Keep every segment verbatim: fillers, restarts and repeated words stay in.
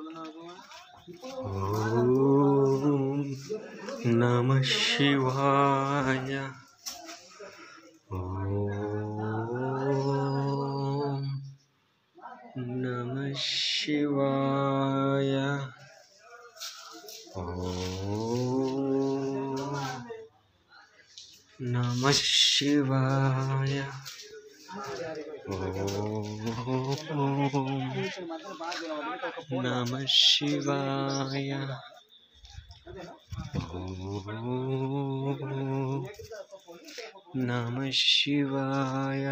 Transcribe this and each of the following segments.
ఓం నమః శివాయ. ఓం నమః శివాయ. ఓం నమః శివాయ. ఓం నమః శివాయ. ఓం నమః శివాయ.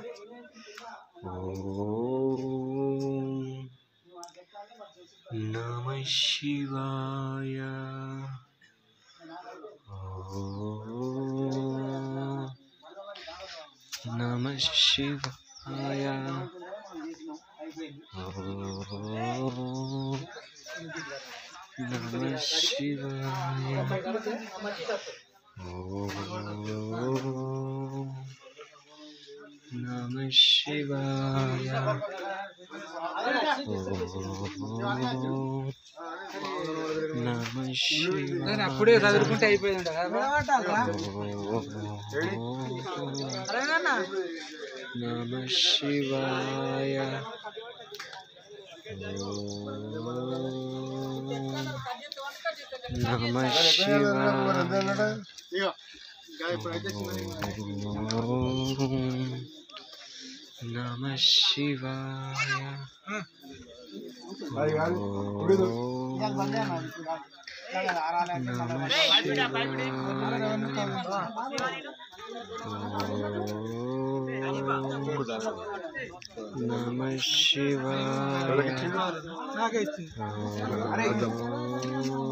ఓం నమః శివాయ. ఓం నమః శివాయ. ఓం నమః శివాయ. ఓం నమః శివాయ. ఓం నమః శివాయ. అప్పుడే చదువుకుంటే అయిపోయింది. నమః శివాయ. నమః శివాయ. నమః శివాయ. నమః శివాయ.